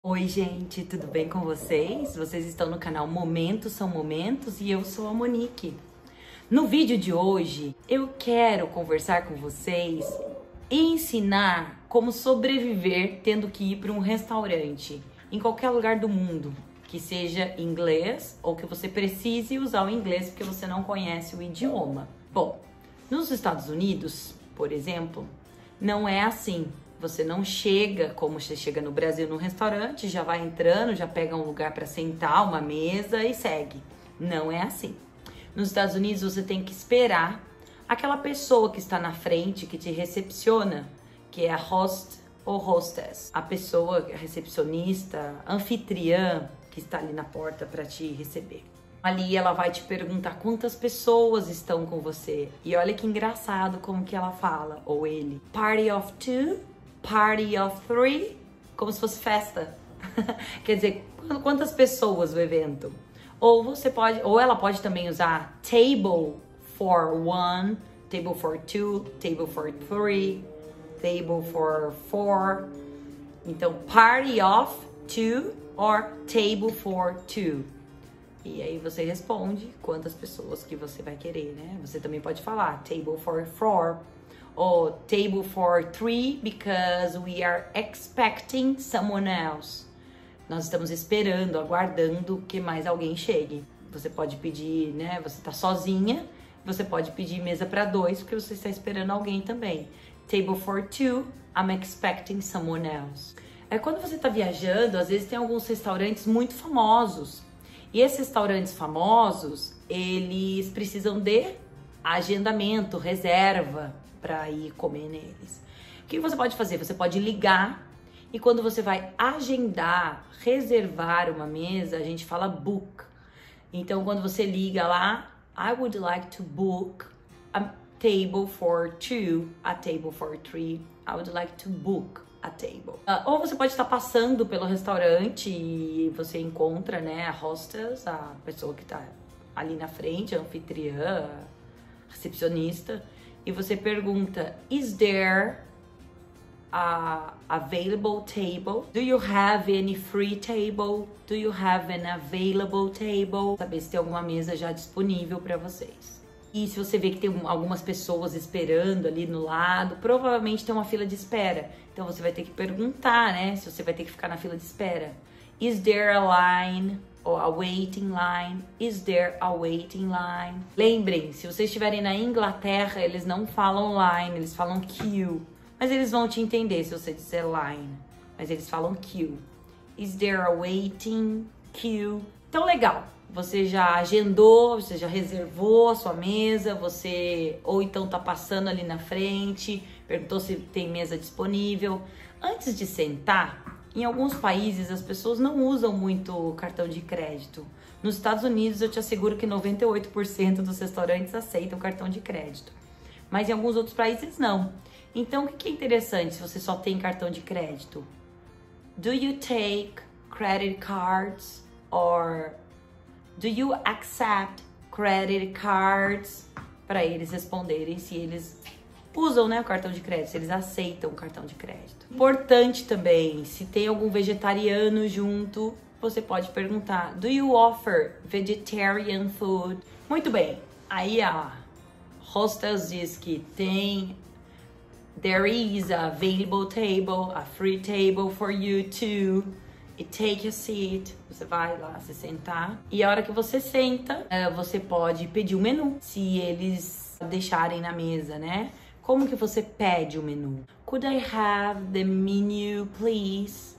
Oi gente, tudo bem com vocês? Vocês estão no canal Momentos São Momentos e eu sou a Monique. No vídeo de hoje eu quero conversar com vocês e ensinar como sobreviver tendo que ir para um restaurante em qualquer lugar do mundo, que seja inglês ou que você precise usar o inglês porque você não conhece o idioma. Bom, nos Estados Unidos, por exemplo, não é assim. Você não chega como você chega no Brasil num restaurante, já vai entrando, já pega um lugar para sentar, uma mesa e segue. Não é assim. Nos Estados Unidos você tem que esperar aquela pessoa que está na frente, que te recepciona, que é a host ou hostess. A pessoa, a recepcionista, anfitriã, que está ali na porta para te receber. Ali ela vai te perguntar quantas pessoas estão com você. E olha que engraçado como que ela fala, ou ele. Party of two? Party of three? Como se fosse festa. Quer dizer, quantas pessoas o evento? Ou você pode, ou ela pode também usar table for one, table for two, table for three, table for four. Então, party of two or table for two. E aí você responde quantas pessoas que você vai querer, né? Você também pode falar table for four. Or table for three because we are expecting someone else. Nós estamos esperando, aguardando que mais alguém chegue. Você pode pedir, né? Você tá sozinha, você pode pedir mesa para dois porque você está esperando alguém também. Table for two, I'm expecting someone else. Quando você tá viajando, às vezes tem alguns restaurantes muito famosos. E esses restaurantes famosos, eles precisam de agendamento, reserva para ir comer neles. O que você pode fazer? Você pode ligar e quando você vai agendar, reservar uma mesa, a gente fala book. Então, quando você liga lá, I would like to book a table for two, a table for three. I would like to book a table. Ou você pode estar passando pelo restaurante e você encontra, né, a hostess, a pessoa que está ali na frente, a anfitriã, a recepcionista. E você pergunta, is there a available table? Do you have any free table? Do you have an available table? Saber se tem alguma mesa já disponível para vocês. E se você vê que tem algumas pessoas esperando ali no lado, provavelmente tem uma fila de espera. Então você vai ter que perguntar, né? Se você vai ter que ficar na fila de espera. Is there a line? Ou a waiting line. Is there a waiting line? Lembrem, se vocês estiverem na Inglaterra, eles não falam line, eles falam queue. Mas eles vão te entender se você disser line. Mas eles falam queue. Is there a waiting queue? Então, legal. Você já agendou, você já reservou a sua mesa, você ou então tá passando ali na frente, perguntou se tem mesa disponível. Antes de sentar, em alguns países as pessoas não usam muito cartão de crédito. Nos Estados Unidos eu te asseguro que 98% dos restaurantes aceitam cartão de crédito. Mas em alguns outros países não. Então o que é interessante se você só tem cartão de crédito? Do you take credit cards? Or do you accept credit cards? Para eles responderem se eles usam, né, o cartão de crédito, se eles aceitam o cartão de crédito. Importante também, se tem algum vegetariano junto, você pode perguntar, do you offer vegetarian food? Muito bem, aí a hostess diz que tem, there is a available table, a free table for you too. E take a seat, você vai lá se sentar. E a hora que você senta, você pode pedir o menu, se eles deixarem na mesa, né? Como que você pede o menu? Could I have the menu, please?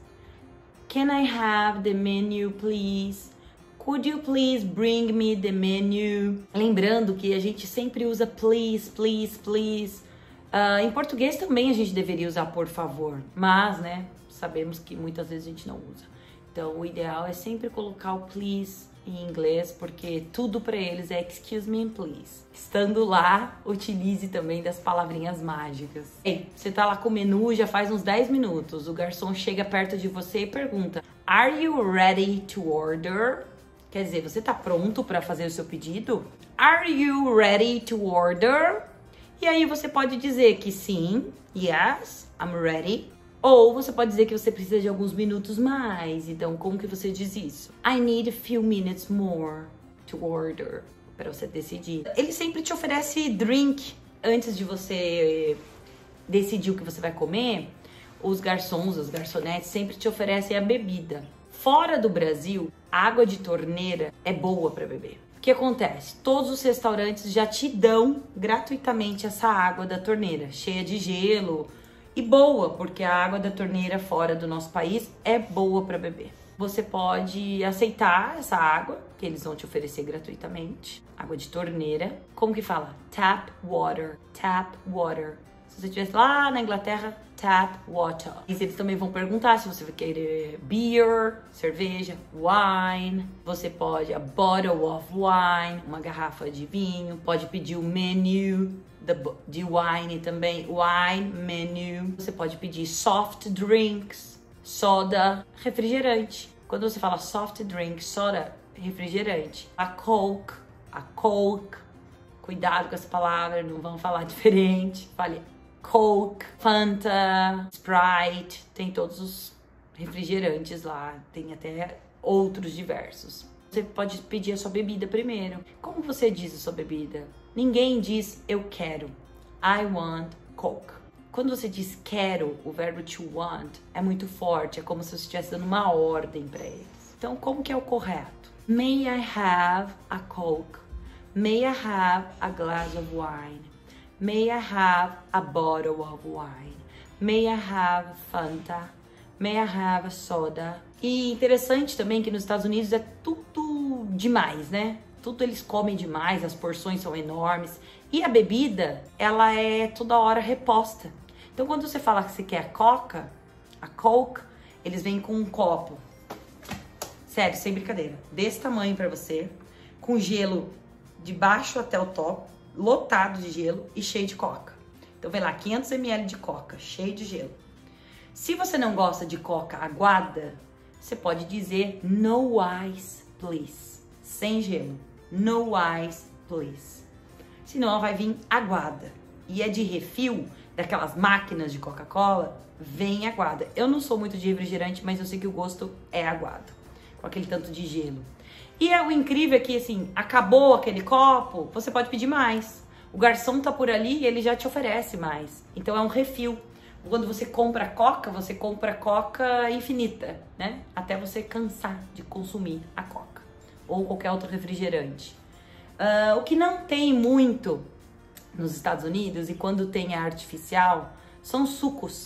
Can I have the menu, please? Could you please bring me the menu? Lembrando que a gente sempre usa please, please, please. Em português também a gente deveria usar por favor, mas, né, sabemos que muitas vezes a gente não usa. Então, o ideal é sempre colocar o please em inglês, porque tudo para eles é excuse me, please. Estando lá, utilize também das palavrinhas mágicas. Ei, você tá lá com o menu já faz uns 10 minutos. O garçom chega perto de você e pergunta, are you ready to order? Quer dizer, você tá pronto para fazer o seu pedido? Are you ready to order? E aí você pode dizer que sim, yes, I'm ready. Ou você pode dizer que você precisa de alguns minutos mais. Então, como que você diz isso? I need a few minutes more to order. Para você decidir. Ele sempre te oferece drink antes de você decidir o que você vai comer. Os garçons, as garçonetes sempre te oferecem a bebida. Fora do Brasil, a água de torneira é boa para beber. O que acontece? Todos os restaurantes já te dão gratuitamente essa água da torneira, cheia de gelo e boa, porque a água da torneira fora do nosso país é boa para beber. Você pode aceitar essa água, que eles vão te oferecer gratuitamente. Água de torneira. Como que fala? Tap water. Tap water. Se você estivesse lá na Inglaterra, tap water. E eles também vão perguntar se você vai querer beer, cerveja, wine. Você pode, a bottle of wine, uma garrafa de vinho. Pode pedir o menu de wine também, wine menu. Você pode pedir soft drinks, soda, refrigerante. Quando você fala soft drink, soda, refrigerante. A Coke, cuidado com essa palavra, não vamos falar diferente. Fale Coke, Fanta, Sprite, tem todos os refrigerantes lá, tem até outros diversos. Você pode pedir a sua bebida primeiro. Como você diz a sua bebida? Ninguém diz eu quero. I want Coke. Quando você diz quero, o verbo to want é muito forte, é como se você estivesse dando uma ordem para eles. Então, como que é o correto? May I have a Coke? May I have a glass of wine? May I have a bottle of wine? May I have Fanta? May I have a soda? E interessante também que nos Estados Unidos é tudo demais, né? Tudo eles comem demais, as porções são enormes. E a bebida, ela é toda hora reposta. Então, quando você fala que você quer a Coke, eles vêm com um copo. Sério, sem brincadeira. Desse tamanho pra você, com gelo de baixo até o top, lotado de gelo e cheio de coca. Então, vem lá, 500 ml de coca, cheio de gelo. Se você não gosta de coca aguada, você pode dizer no ice, please. Sem gelo. No ice, please. Senão ela vai vir aguada. E é de refil, daquelas máquinas de Coca-Cola, vem aguada. Eu não sou muito de refrigerante, mas eu sei que o gosto é aguado, com aquele tanto de gelo. E o incrível é que, assim, acabou aquele copo, você pode pedir mais. O garçom tá por ali e ele já te oferece mais. Então é um refil. Quando você compra coca infinita, né? Até você cansar de consumir a coca. Ou qualquer outro refrigerante. O que não tem muito nos Estados Unidos, e quando tem a artificial, são sucos.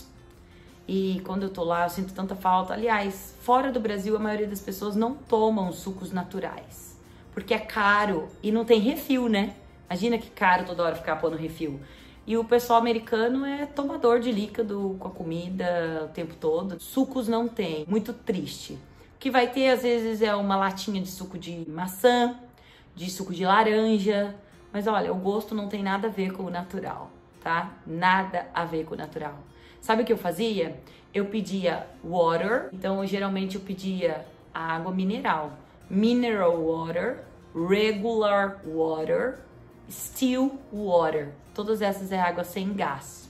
E quando eu tô lá, eu sinto tanta falta. Aliás, fora do Brasil, a maioria das pessoas não tomam sucos naturais. Porque é caro e não tem refil, né? Imagina que caro toda hora ficar pondo refil. E o pessoal americano é tomador de líquido com a comida o tempo todo. Sucos não tem. Muito triste. O que vai ter, às vezes, é uma latinha de suco de maçã, de suco de laranja. Mas olha, o gosto não tem nada a ver com o natural, tá? Nada a ver com o natural. Sabe o que eu fazia? Eu pedia water, então geralmente eu pedia a água mineral. Mineral water, regular water, still water. Todas essas é água sem gás.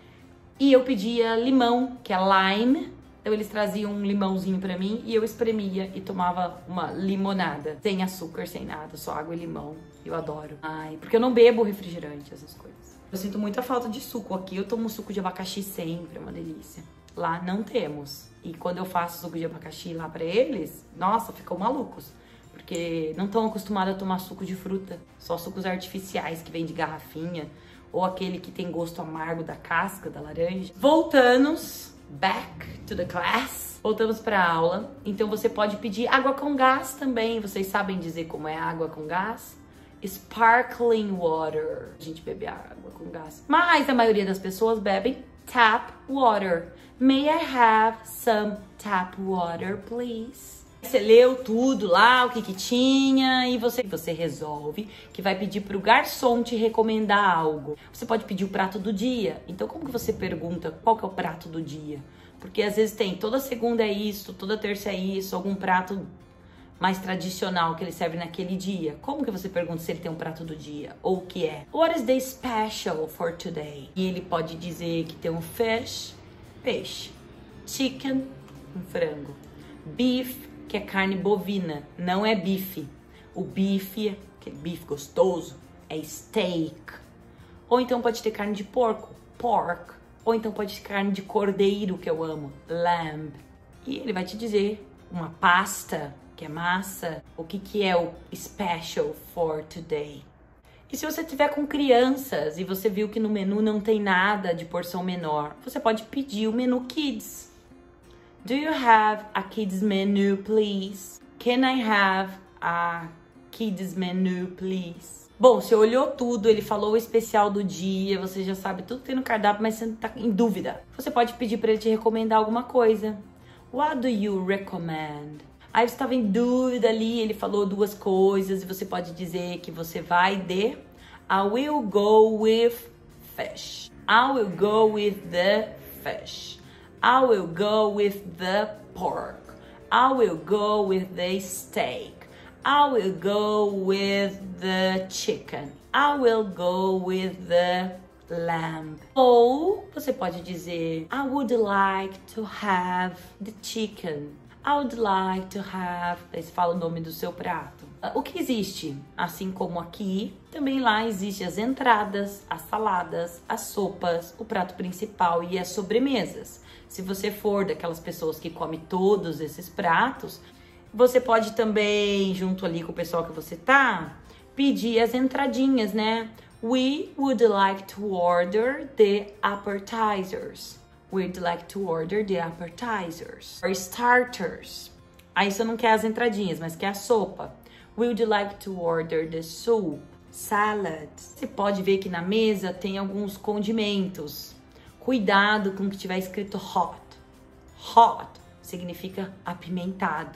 E eu pedia limão, que é lime. Então eles traziam um limãozinho pra mim e eu espremia e tomava uma limonada. Sem açúcar, sem nada, só água e limão. Eu adoro. Ai, porque eu não bebo refrigerante, essas coisas. Eu sinto muita falta de suco. Aqui eu tomo suco de abacaxi sempre, é uma delícia. Lá não temos. E quando eu faço suco de abacaxi lá pra eles, nossa, ficam malucos. Porque não estão acostumados a tomar suco de fruta. Só sucos artificiais que vem de garrafinha. Ou aquele que tem gosto amargo da casca, da laranja. Voltamos. Back to the class. Voltamos pra aula. Então você pode pedir água com gás também. Vocês sabem dizer como é água com gás? Sparkling water. A gente bebe água com gás. Mas a maioria das pessoas bebem tap water. May I have some tap water, please? Você leu tudo lá, o que tinha, e você resolve que vai pedir pro garçom te recomendar algo. Você pode pedir o prato do dia. Então, como que você pergunta qual que é o prato do dia? Porque às vezes tem, toda segunda é isso, toda terça é isso, algum prato mais tradicional que ele serve naquele dia. Como que você pergunta se ele tem um prato do dia? Ou o que é? What is the special for today? E ele pode dizer que tem um fish, peixe. Chicken, um frango. Beef, que é carne bovina, não é bife. O bife, aquele bife gostoso, é steak. Ou então pode ter carne de porco, pork. Ou então pode ter carne de cordeiro, que eu amo, lamb. E ele vai te dizer uma pasta, que é massa, o que é o special for today. E se você tiver com crianças e você viu que no menu não tem nada de porção menor, você pode pedir o menu Kids. Do you have a kids menu, please? Can I have a kids menu, please? Bom, você olhou tudo, ele falou o especial do dia, você já sabe tudo que tem no cardápio, mas você não tá em dúvida. Você pode pedir para ele te recomendar alguma coisa. What do you recommend? Aí você estava em dúvida ali, ele falou duas coisas e você pode dizer que você vai de I will go with fish. I will go with the fish. I will go with the pork. I will go with the steak. I will go with the chicken. I will go with the lamb. Ou você pode dizer I would like to have the chicken. I would like to have... Aí você fala o nome do seu prato. O que existe? Assim como aqui, também lá existe as entradas, as saladas, as sopas, o prato principal e as sobremesas. Se você for daquelas pessoas que come todos esses pratos, você pode também, junto ali com o pessoal que você tá, pedir as entradinhas, né? We would like to order the appetizers. We'd like to order the appetizers. Or starters. Aí você não quer as entradinhas, mas quer a sopa. We'd like to order the soup. Salad. Você pode ver que na mesa tem alguns condimentos. Cuidado com o que tiver escrito hot. Hot significa apimentado.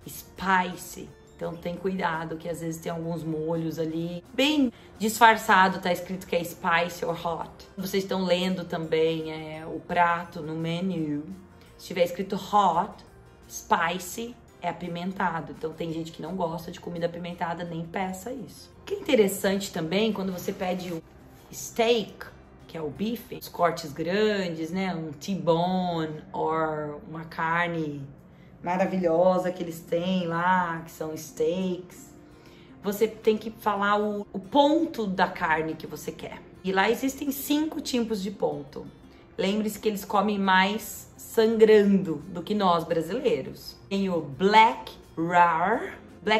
Spicy. Então tem cuidado que às vezes tem alguns molhos ali. Bem disfarçado, tá escrito que é spicy or hot. Vocês estão lendo também o prato no menu. Se tiver escrito hot, spicy, é apimentado. Então tem gente que não gosta de comida apimentada, nem peça isso. O que é interessante também, quando você pede o steak, que é o bife, os cortes grandes, né? Um T-bone ou uma carne maravilhosa que eles têm lá, que são steaks. Você tem que falar o ponto da carne que você quer. E lá existem 5 tipos de ponto. Lembre-se que eles comem mais sangrando do que nós brasileiros. Tem o black rare,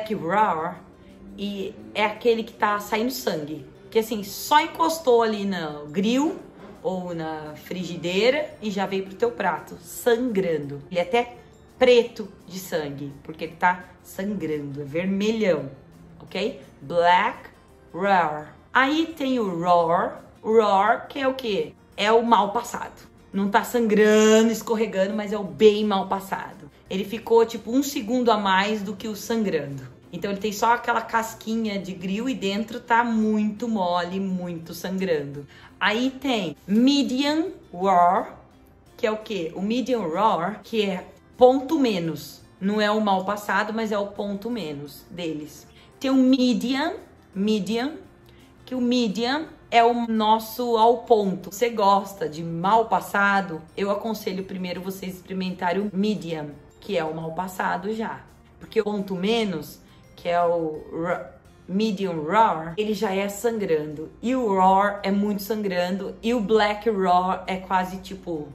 e é aquele que tá saindo sangue. Que assim, só encostou ali no grill ou na frigideira e já veio pro teu prato, sangrando. Ele é até preto de sangue, porque ele tá sangrando, é vermelhão, ok? Black rare. Aí tem o raw, que é o quê? É o mal passado. Não tá sangrando, escorregando, mas é o bem mal passado. Ele ficou tipo 1 segundo a mais do que o sangrando. Então ele tem só aquela casquinha de grill e dentro tá muito mole, muito sangrando. Aí tem medium raw, que é o quê? O medium raw, que é ponto menos. Não é o mal passado, mas é o ponto menos deles. Tem o medium, que o medium é o nosso ao ponto. Você gosta de mal passado? Eu aconselho primeiro vocês experimentarem o medium, que é o mal passado já. Porque o ponto menos, que é o medium raw, ele já é sangrando. E o raw é muito sangrando. E o black raw é quase tipo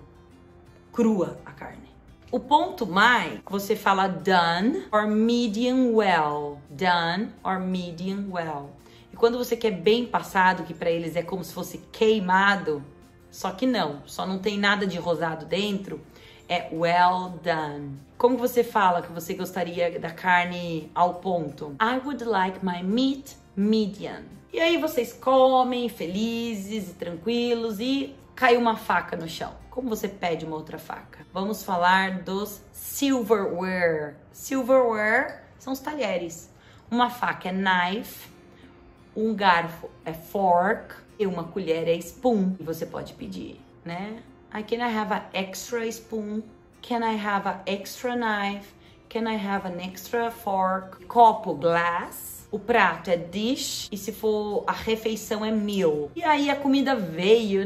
crua a carne. O ponto mais, você fala done or medium well. Done or medium well. E quando você quer bem passado, que para eles é como se fosse queimado, só que não, só não tem nada de rosado dentro, é well done. Como você fala que você gostaria da carne ao ponto? I would like my meat medium. E aí vocês comem felizes e tranquilos e cai uma faca no chão. Como você pede uma outra faca? Vamos falar dos silverware. Silverware são os talheres. Uma faca é knife, um garfo é fork e uma colher é spoon. E você pode pedir, né? Can I have an extra spoon? Can I have an extra knife? Can I have an extra fork? Copo, glass. O prato é dish. E se for a refeição é meal. E aí a comida veio, né?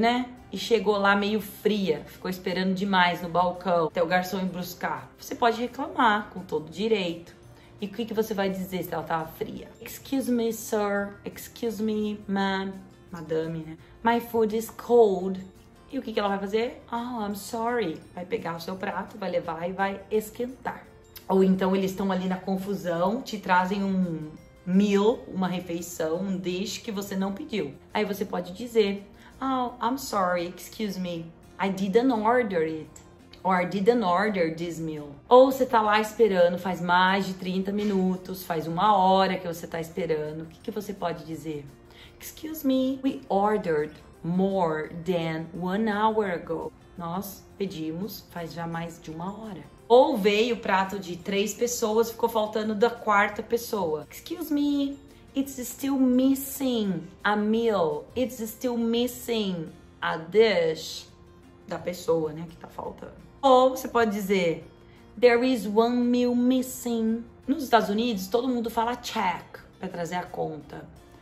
e chegou lá meio fria, ficou esperando demais no balcão até o garçom ir buscar, você pode reclamar com todo direito. E o que você vai dizer se ela tava fria? Excuse me, sir. Excuse me, ma'am. Madame, né? My food is cold. E o que ela vai fazer? Oh, I'm sorry. Vai pegar o seu prato, vai levar e vai esquentar. Ou então eles estão ali na confusão, te trazem um meal, uma refeição, um dish que você não pediu. Aí você pode dizer, oh, I'm sorry, excuse me. I didn't order it. Or I didn't order this meal. Ou você tá lá esperando, faz mais de 30 minutos, faz 1 hora que você tá esperando. O que você pode dizer? Excuse me, we ordered more than 1 hour ago. Nós pedimos faz já mais de 1 hora. Ou veio o prato de 3 pessoas, ficou faltando da 4ª pessoa. Excuse me, it's still missing a meal. It's still missing a dish. Da pessoa, né, que tá faltando. Ou você pode dizer, there is 1 meal missing. Nos Estados Unidos, todo mundo fala check para trazer a conta.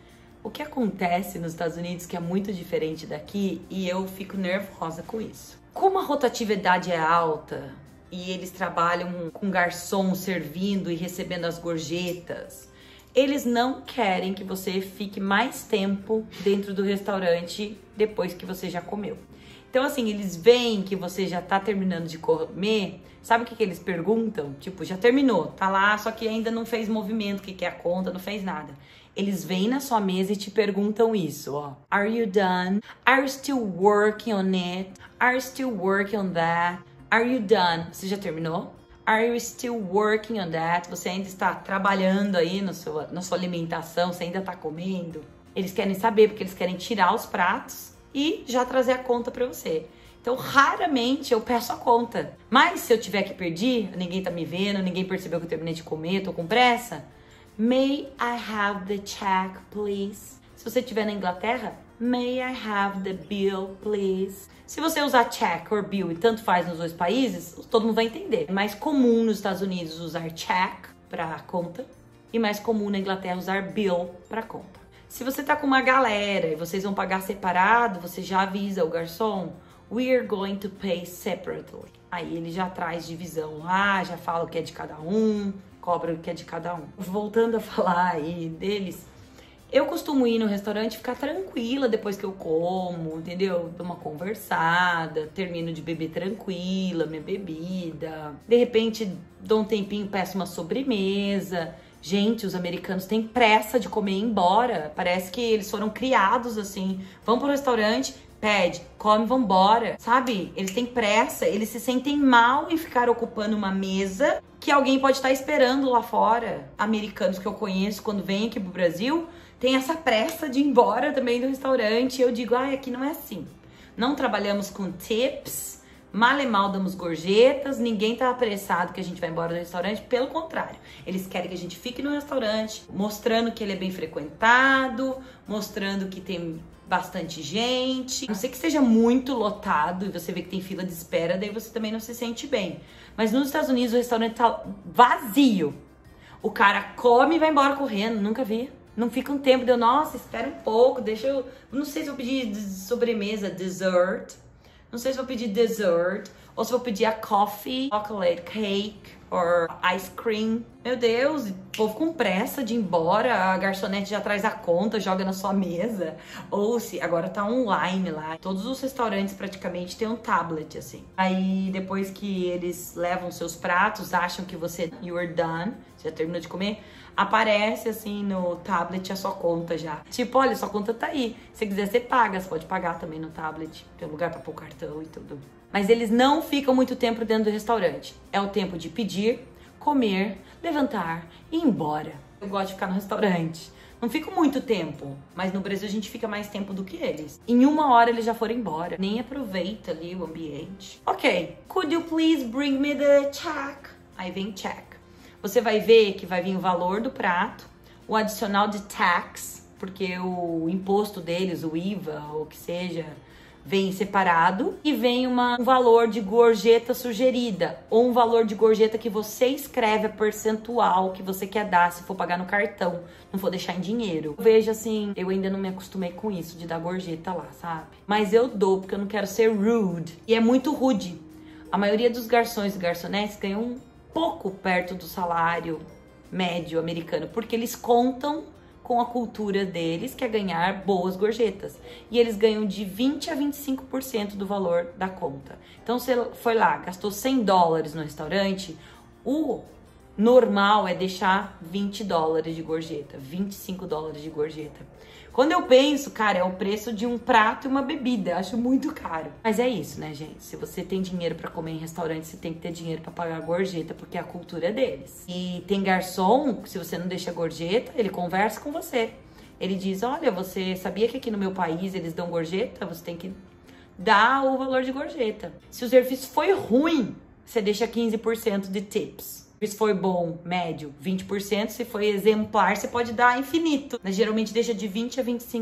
O que acontece nos Estados Unidos que é muito diferente daqui e eu fico nervosa com isso. Como a rotatividade é alta e eles trabalham com garçom servindo e recebendo as gorjetas, eles não querem que você fique mais tempo dentro do restaurante depois que você já comeu. Então, assim, eles veem que você já tá terminando de comer, sabe o que eles perguntam? Tipo, já terminou, tá lá, só que ainda não fez movimento, que é a conta, não fez nada. Eles vêm na sua mesa e te perguntam isso, ó. Are you done? Are you still working on it? Are you still working on that? Are you done? Você já terminou? Are you still working on that? Você ainda está trabalhando aí na sua alimentação, você ainda tá comendo? Eles querem saber, porque eles querem tirar os pratos e já trazer a conta pra você. Então, raramente eu peço a conta. Mas se eu tiver que pedir, ninguém tá me vendo, ninguém percebeu que eu terminei de comer, tô com pressa. May I have the check, please? Se você estiver na Inglaterra, may I have the bill, please? Se você usar check or bill, e tanto faz nos 2 países, todo mundo vai entender. É mais comum nos Estados Unidos usar check pra conta e mais comum na Inglaterra usar bill pra conta. Se você tá com uma galera e vocês vão pagar separado, você já avisa o garçom, we're going to pay separately. Aí ele já traz divisão lá, já fala o que é de cada um, cobra o que é de cada um. Voltando a falar aí deles, eu costumo ir no restaurante e ficar tranquila depois que eu como, entendeu? Dou uma conversada, termino de beber tranquila, minha bebida. De repente, dou um tempinho, peço uma sobremesa. Gente, os americanos têm pressa de comer e ir embora. Parece que eles foram criados assim. Vão pro restaurante, pede, come, vambora. Sabe? Eles têm pressa, eles se sentem mal em ficar ocupando uma mesa que alguém pode estar esperando lá fora. Americanos que eu conheço, quando vêm aqui pro Brasil, têm essa pressa de ir embora também do restaurante. Eu digo, ai, aqui não é assim. Não trabalhamos com tips. Mal e mal damos gorjetas, ninguém tá apressado que a gente vai embora do restaurante, pelo contrário. Eles querem que a gente fique no restaurante, mostrando que ele é bem frequentado, mostrando que tem bastante gente. A não ser que esteja muito lotado e você vê que tem fila de espera, daí você também não se sente bem. Mas nos Estados Unidos o restaurante tá vazio. O cara come e vai embora correndo, nunca vi. Não fica um tempo, deu, nossa, espera um pouco, deixa eu... Não sei se eu pedir sobremesa, dessert. Não sei se vou pedir dessert ou se vou pedir a coffee, chocolate cake or ice cream. Meu Deus, o povo com pressa de ir embora, a garçonete já traz a conta, joga na sua mesa. Ou se agora tá online lá. Todos os restaurantes praticamente têm um tablet assim. Aí depois que eles levam seus pratos, acham que você you're done, você já terminou de comer, aparece assim no tablet a sua conta já. Tipo, olha, sua conta tá aí. Se quiser, você paga. Você pode pagar também no tablet. Tem lugar pra pôr cartão e tudo. Mas eles não ficam muito tempo dentro do restaurante. É o tempo de pedir, comer, levantar e ir embora. Eu gosto de ficar no restaurante. Não fico muito tempo, mas no Brasil a gente fica mais tempo do que eles. Em 1 hora eles já foram embora. Nem aproveita ali o ambiente. Ok. Could you please bring me the check? Aí vem check. Você vai ver que vai vir o valor do prato, o adicional de tax, porque o imposto deles, o IVA ou o que seja, vem separado e vem um valor de gorjeta sugerida ou um valor de gorjeta que você escreve a percentual que você quer dar se for pagar no cartão, não for deixar em dinheiro. Eu vejo assim, eu ainda não me acostumei com isso de dar gorjeta lá, sabe? Mas eu dou porque eu não quero ser rude. E é muito rude. A maioria dos garçons e garçonetes ganham um pouco perto do salário médio americano, porque eles contam com a cultura deles, que é ganhar boas gorjetas. E eles ganham de 20 a 25% do valor da conta. Então, você foi lá, gastou $100 no restaurante, o normal é deixar $20 de gorjeta, $25 de gorjeta. Quando eu penso, cara, é o preço de um prato e uma bebida. Eu acho muito caro. Mas é isso, né, gente? Se você tem dinheiro pra comer em restaurante, você tem que ter dinheiro pra pagar a gorjeta, porque é a cultura deles. E tem garçom, se você não deixa gorjeta, ele conversa com você. Ele diz, olha, você sabia que aqui no meu país eles dão gorjeta? Você tem que dar o valor de gorjeta. Se o serviço foi ruim, você deixa 15% de tips. Se foi bom, médio, 20%. Se foi exemplar, você pode dar infinito. Mas geralmente deixa de 20% a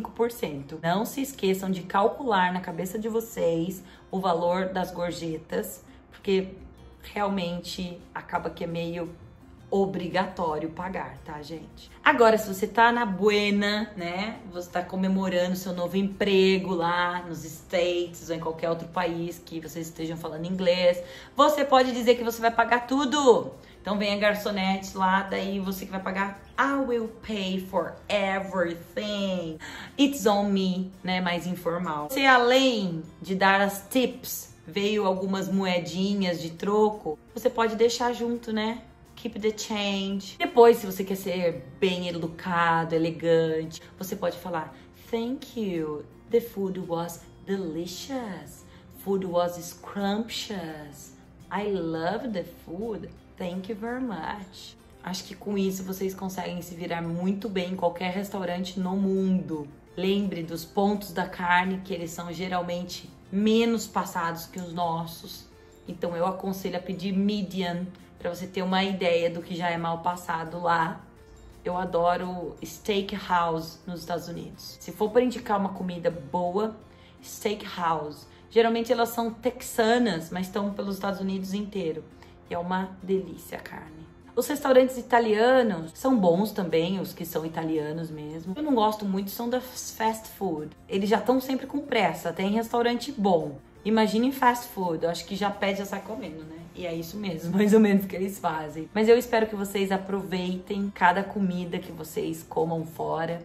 25%. Não se esqueçam de calcular na cabeça de vocês o valor das gorjetas, porque realmente acaba que é meio obrigatório pagar, tá, gente? Agora, se você tá na buena, né? Você tá comemorando seu novo emprego lá nos States ou em qualquer outro país que vocês estejam falando inglês, você pode dizer que você vai pagar tudo. Então vem a garçonete lá, daí você que vai pagar. I will pay for everything. It's on me, né? Mais informal. Se além de dar as tips, veio algumas moedinhas de troco, você pode deixar junto, né? Keep the change. Depois, se você quer ser bem educado, elegante, você pode falar thank you. The food was delicious. Food was scrumptious. I love the food. Thank you very much. Acho que com isso vocês conseguem se virar muito bem em qualquer restaurante no mundo. Lembre dos pontos da carne, que eles são geralmente menos passados que os nossos. Então eu aconselho a pedir medium, para você ter uma ideia do que já é mal passado lá. Eu adoro steakhouse nos Estados Unidos. Se for para indicar uma comida boa, steakhouse. Geralmente elas são texanas, mas estão pelos Estados Unidos inteiro. E é uma delícia a carne. Os restaurantes italianos são bons também, os que são italianos mesmo. Eu não gosto muito, são da fast food. Eles já estão sempre com pressa, tem restaurante bom. Imagine fast food, eu acho que já pede já sai comendo, né? E é isso mesmo, mais ou menos que eles fazem. Mas eu espero que vocês aproveitem cada comida que vocês comam fora,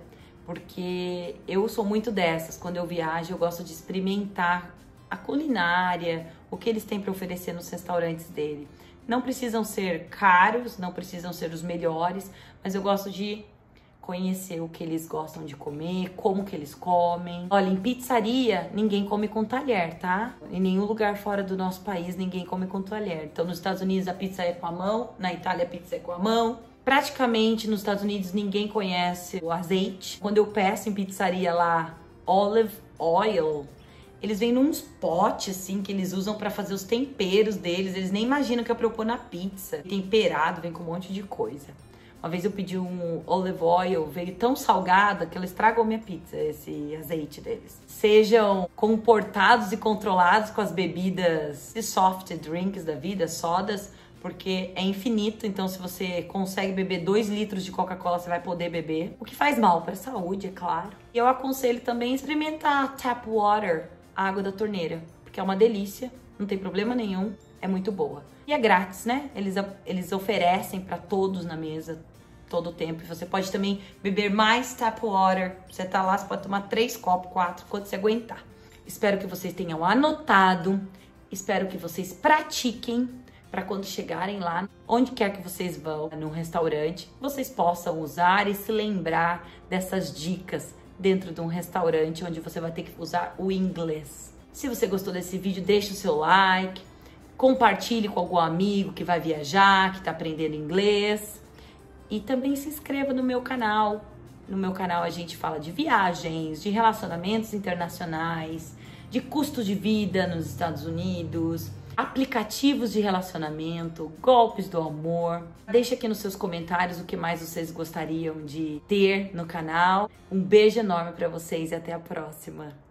porque eu sou muito dessas. Quando eu viajo, eu gosto de experimentar a culinária, o que eles têm para oferecer nos restaurantes dele. Não precisam ser caros, não precisam ser os melhores, mas eu gosto de conhecer o que eles gostam de comer, como que eles comem. Olha, em pizzaria, ninguém come com talher, tá? Em nenhum lugar fora do nosso país, ninguém come com talher. Então, nos Estados Unidos, a pizza é com a mão, na Itália, a pizza é com a mão. Praticamente, nos Estados Unidos, ninguém conhece o azeite. Quando eu peço em pizzaria lá, olive oil, eles vêm nos potes, assim, que eles usam pra fazer os temperos deles. Eles nem imaginam que é pra eu pôr na pizza. Temperado, vem com um monte de coisa. Uma vez eu pedi um olive oil, veio tão salgada que ela estragou minha pizza, esse azeite deles. Sejam comportados e controlados com as bebidas de soft drinks da vida, sodas, porque é infinito. Então, se você consegue beber 2 litros de Coca-Cola, você vai poder beber. O que faz mal para a saúde, é claro. E eu aconselho também experimentar tap water, a água da torneira, porque é uma delícia, não tem problema nenhum, é muito boa. E é grátis, né? Eles oferecem para todos na mesa todo o tempo. E você pode também beber mais tap water. Você tá lá, você pode tomar 3 copos, 4, quanto você aguentar. Espero que vocês tenham anotado. Espero que vocês pratiquem para quando chegarem lá, onde quer que vocês vão, no restaurante, vocês possam usar e se lembrar dessas dicas dentro de um restaurante onde você vai ter que usar o inglês. Se você gostou desse vídeo, deixa o seu like, compartilhe com algum amigo que vai viajar, que está aprendendo inglês. E também se inscreva no meu canal. No meu canal a gente fala de viagens, de relacionamentos internacionais, de custo de vida nos Estados Unidos, aplicativos de relacionamento, golpes do amor. Deixe aqui nos seus comentários o que mais vocês gostariam de ter no canal. Um beijo enorme para vocês e até a próxima.